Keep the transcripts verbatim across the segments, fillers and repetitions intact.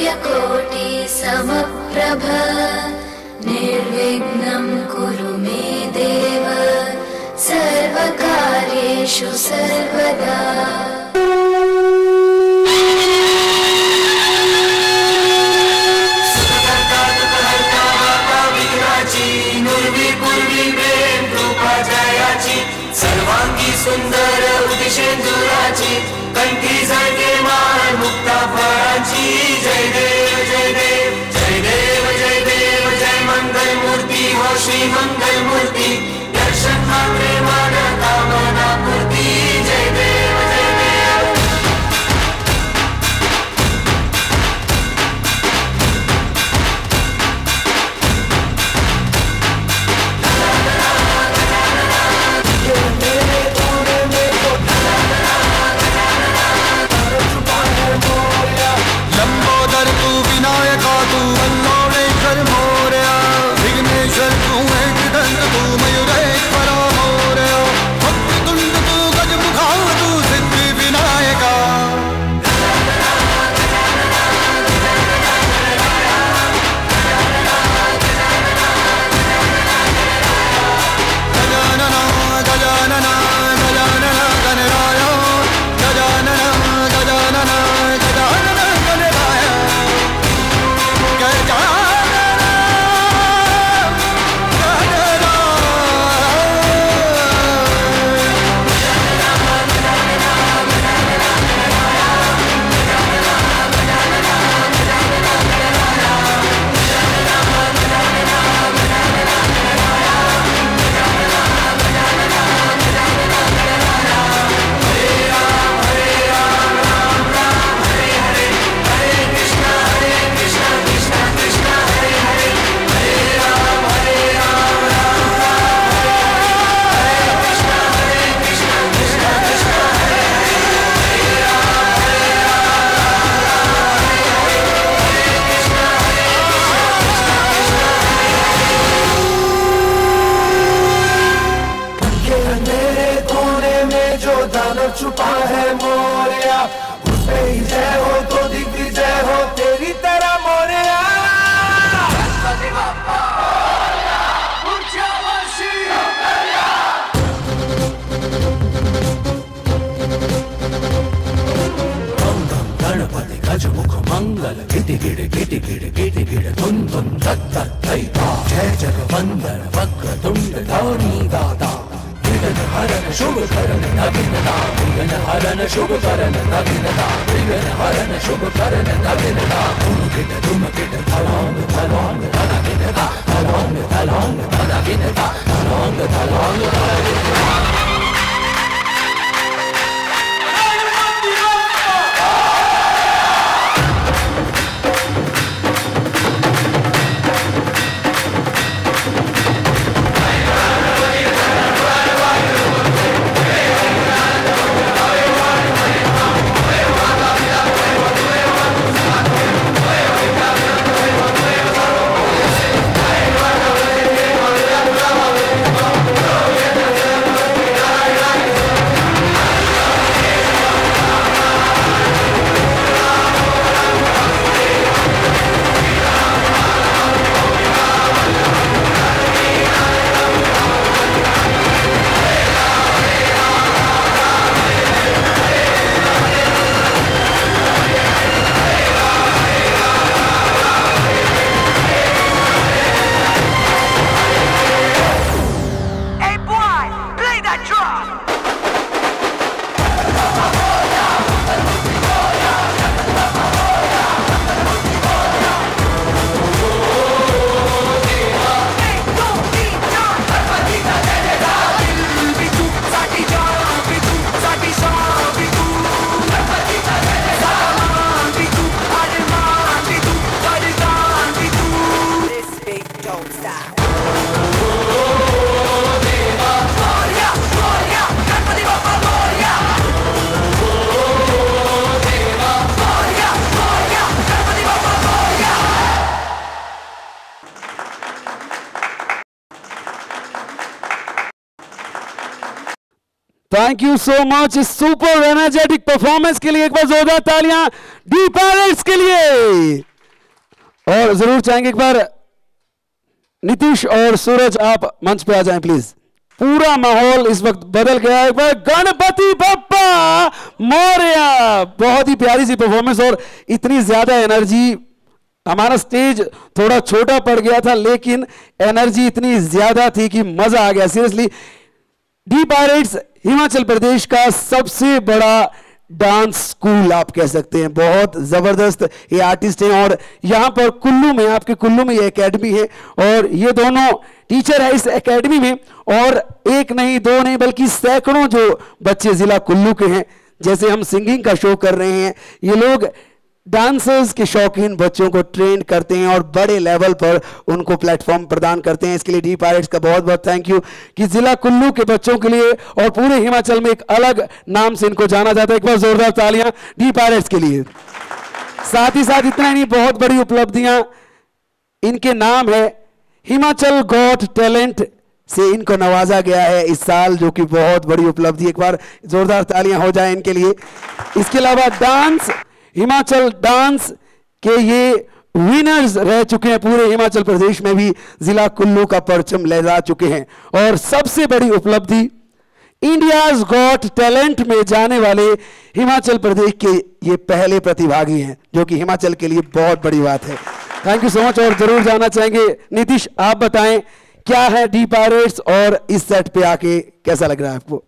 सूर्यकोटि समप्रभ निर्विघ्नं कुरु मे देव सर्वकार्येषु सर्वदा। सर्वांगी सुंदर उदिशेंदुराची कंठी झळके माळ मुक्ता फळाची जय देव जय देव जय देव जय देव जय मंगल मूर्ती हो श्री मंगल मूर्ती दर्शन मात्रे मान कामना पूर्ती जय देव जय देव। लंबोदर तू विनायका तू वल्लोळेश्वर मोरया विघ्नेश्वर तू एकदंत तू मयूरेश्वर मोरया भक्ततुंड तू गजमुखा तू सिद्धि विनायका। गजानन गजानन गजानन गणराय गजानन गजानन गजानन गणराय छुपा है मोरया उसपे ही जय हो तो दिग्विजय हो तेरी तरह मोरया। गणपति गजमुख मंगल गिटी गिड़ गिटी गिड़ गिटी गिड़ धुन धुन धत्त दैता जय जगवंदन वक्र तुंड धौनी दाता विघ्न हरण शुभ करण नवीनता विघ्न हरण शुभ करण नवीनता विघ्न हरण शुभ करण नवीनता धूम गिट धूम गिट धलांग धलांग नवीनता धलांग धलांग नवीनता धलांग धलांग नवीनता। थैंक यू सो मच इस सुपर एनर्जेटिक परफॉर्मेंस के लिए। एक बार जोरदार तालियां डी पैरेंट्स के लिए। और जरूर चाहेंगे एक बार नीतीश और सूरज आप मंच पे आ जाएं प्लीज। पूरा माहौल इस वक्त बदल गया है। एक बार गणपति बप्पा मोरया। बहुत ही प्यारी सी परफॉर्मेंस और इतनी ज्यादा एनर्जी। हमारा स्टेज थोड़ा छोटा पड़ गया था लेकिन एनर्जी इतनी ज्यादा थी कि मजा आ गया seriously. The pirates Himachal Pradesh का सबसे बड़ा डांस स्कूल आप कह सकते हैं। बहुत जबरदस्त ये आर्टिस्ट हैं और यहाँ पर कुल्लू में, आपके कुल्लू में ये एकेडमी है और ये दोनों टीचर है इस एकेडमी में। और एक नहीं दो नहीं बल्कि सैकड़ों जो बच्चे जिला कुल्लू के हैं, जैसे हम सिंगिंग का शो कर रहे हैं, ये लोग डांसर्स के शौकीन बच्चों को ट्रेन करते हैं और बड़े लेवल पर उनको प्लेटफॉर्म प्रदान करते हैं। इसके लिए डी पायरेट्स का बहुत बहुत थैंक यू कि जिला कुल्लू के बच्चों के लिए और पूरे हिमाचल में एक अलग नाम से इनको जाना जाता है। एक बार जोरदार तालियां डी पायरेट्स के लिए। साथ ही साथ इतना ही नहीं, बहुत बड़ी उपलब्धियां इनके नाम है। हिमाचल गॉट टैलेंट से इनको नवाजा गया है इस साल, जो कि बहुत बड़ी उपलब्धि। एक बार जोरदार तालियां हो जाए इनके लिए। इसके अलावा डांस हिमाचल डांस के ये विनर्स रह चुके हैं। पूरे हिमाचल प्रदेश में भी जिला कुल्लू का परचम लहरा चुके हैं। और सबसे बड़ी उपलब्धि इंडियाज गॉट टैलेंट में जाने वाले हिमाचल प्रदेश के ये पहले प्रतिभागी हैं, जो कि हिमाचल के लिए बहुत बड़ी बात है। Thank you so much. और जरूर जानना चाहेंगे नीतीश, आप बताएं क्या है डी पायरेट्स और इस सेट पे आके कैसा लग रहा है आपको?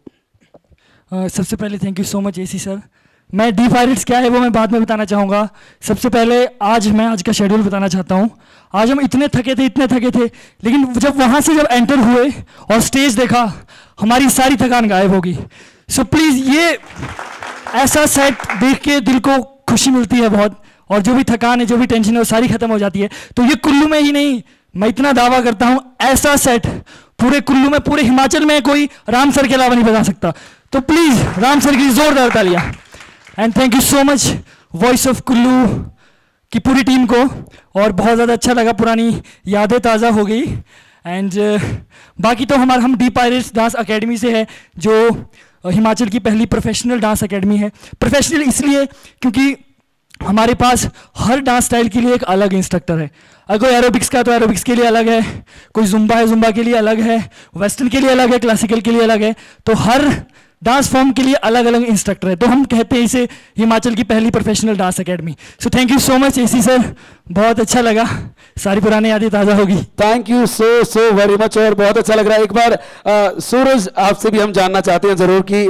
uh, सबसे पहले thank you so much AC sir. मैं डी पायरेट्स क्या है वो मैं बाद में बताना चाहूँगा। सबसे पहले आज मैं आज का शेड्यूल बताना चाहता हूँ। आज हम इतने थके थे इतने थके थे लेकिन जब वहाँ से जब एंटर हुए और स्टेज देखा, हमारी सारी थकान गायब होगी। सो प्लीज़ ये ऐसा सेट देख के दिल को खुशी मिलती है बहुत, और जो भी थकान है जो भी टेंशन है वो सारी खत्म हो जाती है। तो ये कुल्लू में ही नहीं, मैं इतना दावा करता हूँ ऐसा सेट पूरे कुल्लू में, पूरे हिमाचल में कोई राम सर के अलावा नहीं बता सकता। तो प्लीज़ राम सर की जोरदार तालियां। And thank you so much voice of Kullu की पूरी टीम को। और बहुत ज़्यादा अच्छा लगा, पुरानी यादें ताज़ा हो गई। एंड uh, बाकी तो हमारा हम डी पायरेट्स डांस एकेडमी से है, जो uh, हिमाचल की पहली प्रोफेशनल डांस एकेडमी है। प्रोफेशनल इसलिए क्योंकि हमारे पास हर डांस स्टाइल के लिए एक अलग इंस्ट्रक्टर है। अगर कोई एरोबिक्स का तो एरोबिक्स के लिए अलग है, कोई जुम्बा है जुम्बा के लिए अलग है, वेस्टर्न के लिए अलग है, क्लासिकल के लिए अलग है। तो हर डांस फॉर्म के लिए अलग अलग इंस्ट्रक्टर है। तो हम कहते हैं इसे हिमाचल की पहली professional dance academy. So thank you so much AC sir, बहुत अच्छा लगा, सारी पुरानी यादें ताज़ा होगी। Thank you so so very much और बहुत अच्छा लग रहा है। एक बार आ, सूरज आपसे भी हम जानना चाहते हैं जरूर कि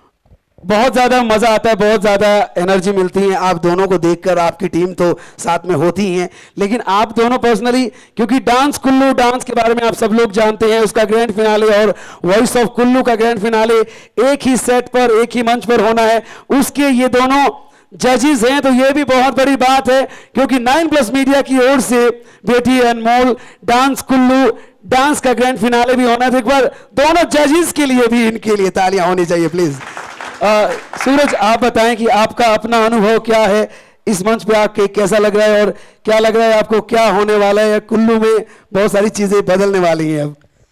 बहुत ज़्यादा मज़ा आता है, बहुत ज़्यादा एनर्जी मिलती है आप दोनों को देखकर। आपकी टीम तो साथ में होती ही है, लेकिन आप दोनों पर्सनली, क्योंकि डांस कुल्लू डांस के बारे में आप सब लोग जानते हैं, उसका ग्रैंड फिनाले और वॉइस ऑफ कुल्लू का ग्रैंड फिनाले एक ही सेट पर एक ही मंच पर होना है। उसके ये दोनों जजेस हैं, तो ये भी बहुत बड़ी बात है क्योंकि नाइन प्लस मीडिया की ओर से बेटी अनमोल डांस कुल्लू डांस का ग्रैंड फिनाले भी होना है। तो एक बार दोनों जजेस के लिए भी इनके लिए तालियां होनी चाहिए प्लीज। Uh, सूरज आप बताएं कि आपका अपना अनुभव क्या है, इस मंच पे आके कैसा लग रहा है और क्या लग रहा है आपको क्या होने वाला है? कुल्लू में बहुत सारी चीज़ें बदलने वाली हैं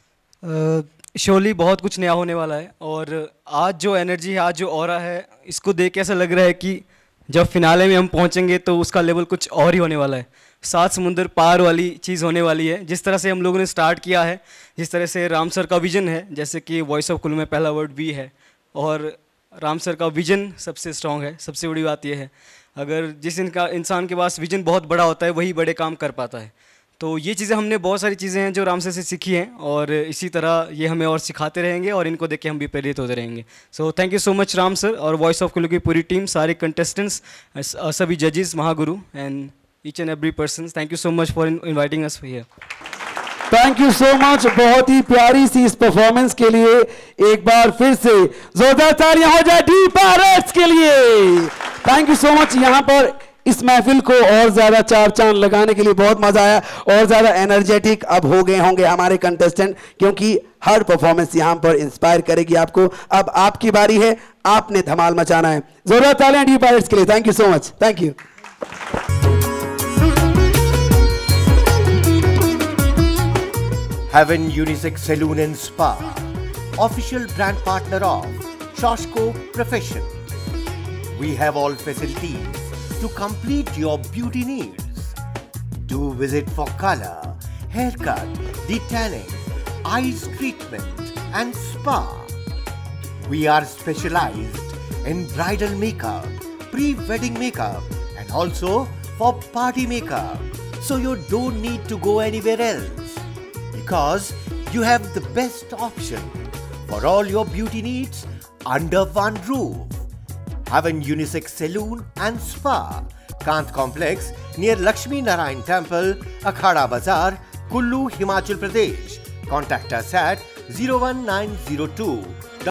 अब। शोली बहुत कुछ नया होने वाला है और आज जो एनर्जी है, आज जो ऑरा है, इसको देख के ऐसा लग रहा है कि जब फिनाले में हम पहुंचेंगे तो उसका लेवल कुछ और ही होने वाला है। सात समुंदर पार वाली चीज़ होने वाली है। जिस तरह से हम लोगों ने स्टार्ट किया है, जिस तरह से राम सर का विजन है, जैसे कि वॉइस ऑफ कुल्लू में पहला वर्ड वी है और राम सर का विजन सबसे स्ट्रॉन्ग है। सबसे बड़ी बात यह है, अगर जिस इनका इंसान के पास विजन बहुत बड़ा होता है वही बड़े काम कर पाता है। तो ये चीज़ें हमने बहुत सारी चीज़ें हैं जो राम सर से सीखी हैं और इसी तरह ये हमें और सिखाते रहेंगे और इनको देख के हम भी प्रेरित होते रहेंगे। So thank you so much Ram sir और वॉइस ऑफ कुल्लू की पूरी टीम, सारे कंटेस्टेंट्स, सभी जजेस, महागुरु and each and every person. Thank you so much for inviting us here. Thank you so much. बहुत ही प्यारी सी इस परफॉर्मेंस के लिए एक बार फिर से जोरदार तालियां हो जाए डी पायरेट्स के लिए। Thank you so much. यहाँ पर इस महफिल को और ज्यादा चार चांद लगाने के लिए बहुत मजा आया और ज्यादा एनर्जेटिक अब हो गए होंगे हमारे कंटेस्टेंट, क्योंकि हर परफॉर्मेंस यहाँ पर इंस्पायर करेगी आपको। अब आपकी बारी है, आपने धमाल मचाना है। जोरदार तालियां डी पायरेट्स के लिए। Thank you so much. Thank you. Heaven Unisex Saloon and Spa, official brand partner of Shoshko Profession. We have all facilities to complete your beauty needs. Do visit for color, haircut, detanning, eyes treatment and spa. We are specialized in bridal makeup, pre-wedding makeup and also for party makeup. So you don't need to go anywhere else because you have the best option for all your beauty needs under one roof. Haven unisex saloon and spa, Kant Complex near Lakshmi Narayan Temple, Akhada Bazaar, Kullu, Himachal Pradesh. Contact us at zero one nine zero two